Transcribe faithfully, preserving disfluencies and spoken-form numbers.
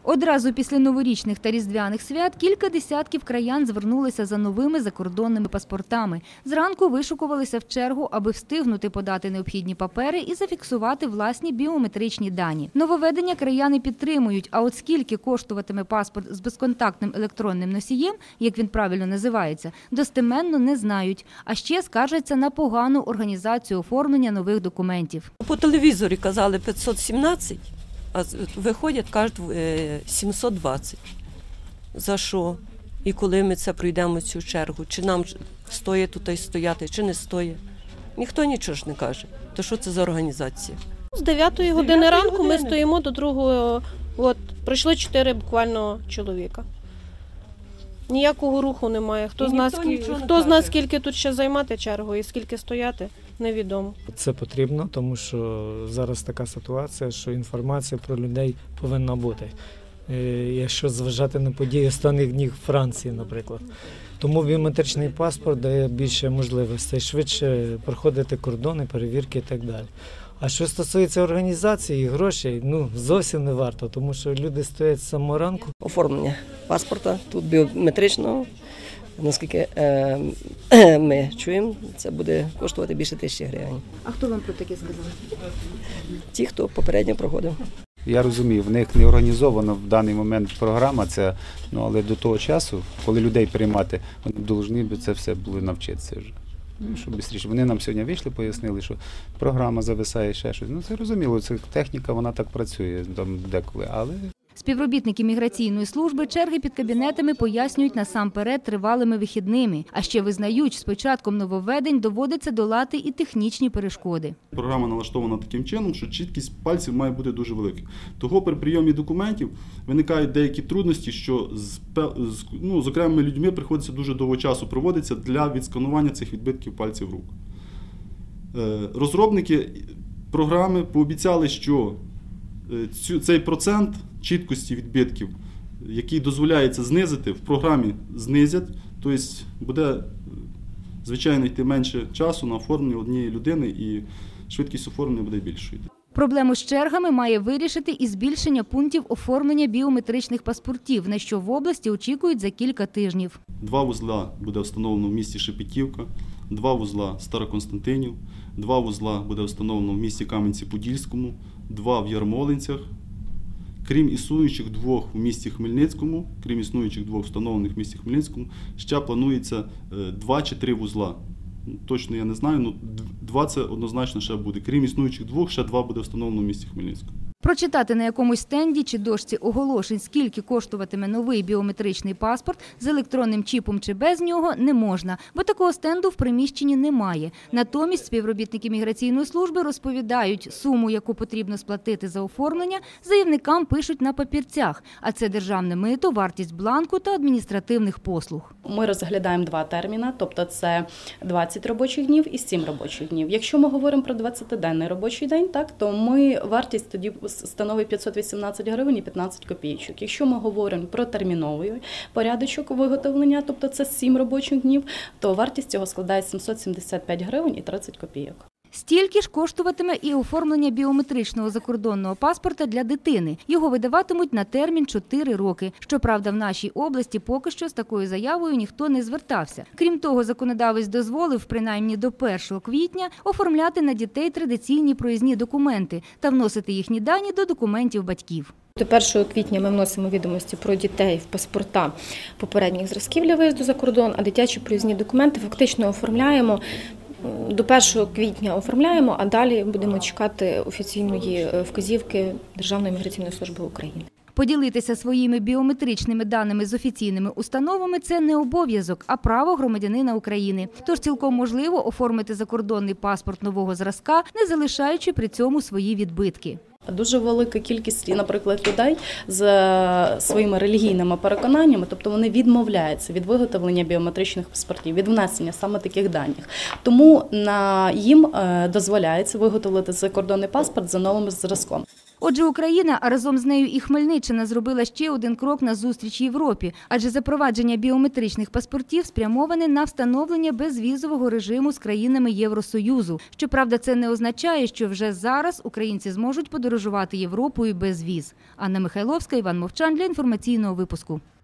Одразу після новорічних та різдвяних свят кілька десятків краян звернулися за новими закордонними паспортами. Зранку вишукувалися в чергу, аби встигнути подати необхідні папери і зафіксувати власні біометричні дані. Нововведення краяни підтримують, а от скільки коштуватиме паспорт з безконтактним електронним носієм, як він правильно називається, достеменно не знають. А ще скаржаться на погану організацію оформлення нових документів. По телевізорі казали п'ятсот сімнадцять. А виходять, кажуть, сімсот двадцять. За що? І коли ми це пройдемо цю чергу? Чи нам стоїть тут стояти, чи не стоїть? Ніхто нічого ж не каже. То що це за організація? З дев'ятої години ранку ми стоїмо до другого. От, прийшло чотири буквально чоловіка. Ніякого руху немає. Хто з нас, хто з нас скільки тут ще займати чергу і скільки стояти, невідомо. Це потрібно, тому що зараз така ситуація, що інформація про людей повинна бути. Якщо зважати на події останніх днів Франції, наприклад. Тому біометричний паспорт дає більше можливостей швидше проходити кордони, перевірки і так далі. А що стосується організації і грошей, ну зовсім не варто, тому що люди стоять з самого ранку. Оформлення паспорта тут біометричного, наскільки е, е, ми чуємо, це буде коштувати більше тисячі гривень. А хто вам про таке сказав? Ті, хто попередньо проходив. Я розумію, в них не організована в даний момент програма, це, ну, але до того часу, коли людей приймати, вони повинні б це все були навчитися вже. Ну, щоб швидше. Вони нам сьогодні вийшли, пояснили, що програма зависає, ще щось. Ну, це розуміло, це техніка, вона так працює там деколи, але... Співробітники міграційної служби черги під кабінетами пояснюють насамперед тривалими вихідними. А ще визнають, з початком нововведень доводиться долати і технічні перешкоди. Програма налаштована таким чином, що чіткість пальців має бути дуже велика. Того при прийомі документів виникають деякі трудності, що з, ну, з окремими людьми приходиться дуже довго часу проводиться для відсканування цих відбитків пальців рук. Розробники програми пообіцяли, що цей процент чіткості відбитків, який дозволяється знизити, в програмі знизять, тобто буде, звичайно, йти менше часу на оформлення однієї людини і швидкість оформлення буде більшою. Проблему з чергами має вирішити і збільшення пунктів оформлення біометричних паспортів, на що в області очікують за кілька тижнів. Два вузла буде встановлено в місті Шепетівка, два вузла Староконстантинів, два вузла буде встановлено в місті Кам'янці-Подільському, два в Ярмолинцях. Крім існуючих двох в місті Хмельницькому, крім існуючих двох встановлених в місті Хмельницькому, ще планується два чи три вузла. Точно я не знаю, але два це однозначно ще буде. Крім існуючих двох, ще два буде встановлено в місті Хмельницькому. Прочитати на якомусь стенді чи дошці оголошень, скільки коштуватиме новий біометричний паспорт з електронним чіпом чи без нього, не можна, бо такого стенду в приміщенні немає. Натомість співробітники міграційної служби розповідають, суму, яку потрібно сплатити за оформлення, заявникам пишуть на папірцях, а це державне мито, вартість бланку та адміністративних послуг. Ми розглядаємо два терміни, тобто це двадцять робочих днів і сім робочих днів. Якщо ми говоримо про двадцятиденний робочий день, так, то ми вартість тоді становить п'ятсот вісімнадцять гривень і п'ятнадцять копійочок. Якщо ми говоримо про терміновий порядочок виготовлення, тобто це сім робочих днів, то вартість цього складає сімсот сімдесят п'ять гривень і тридцять копійок. Стільки ж коштуватиме і оформлення біометричного закордонного паспорта для дитини. Його видаватимуть на термін чотири роки. Щоправда, в нашій області поки що з такою заявою ніхто не звертався. Крім того, законодавець дозволив, принаймні до першого квітня, оформляти на дітей традиційні проїзні документи та вносити їхні дані до документів батьків. До першого квітня ми вносимо відомості про дітей в паспорта попередніх зразків для виїзду за кордон, а дитячі проїзні документи фактично оформляємо. До першого квітня оформляємо, а далі будемо чекати офіційної вказівки Державної міграційної служби України. Поділитися своїми біометричними даними з офіційними установами – це не обов'язок, а право громадянина України. Тож цілком можливо оформити закордонний паспорт нового зразка, не залишаючи при цьому свої відбитки. Дуже велика кількість, наприклад, людей з своїми релігійними переконаннями, тобто вони відмовляються від виготовлення біометричних паспортів, від внесення саме таких даних. Тому на їм дозволяється виготовити закордонний паспорт за новим зразком. Отже, Україна, а разом з нею і Хмельниччина зробила ще один крок назустріч Європі, адже запровадження біометричних паспортів спрямоване на встановлення безвізового режиму з країнами Євросоюзу. Щоправда, це не означає, що вже зараз українці зможуть подорожувати Європою без віз. Анна Михайловська, Іван Мовчан для інформаційного випуску.